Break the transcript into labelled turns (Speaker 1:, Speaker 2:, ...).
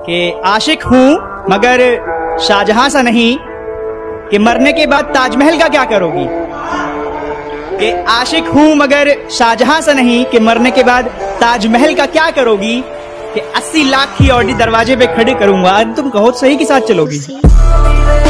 Speaker 1: कि आशिक हूं मगर शाहजहां सा नहीं, कि मरने के बाद ताजमहल का क्या करोगी। कि आशिक हूं मगर शाहजहां सा नहीं, कि मरने के बाद ताजमहल का क्या करोगी। कि 80 लाख की ऑडी दरवाजे पे खड़ी करूंगा, तुम कहो सही के साथ चलोगी।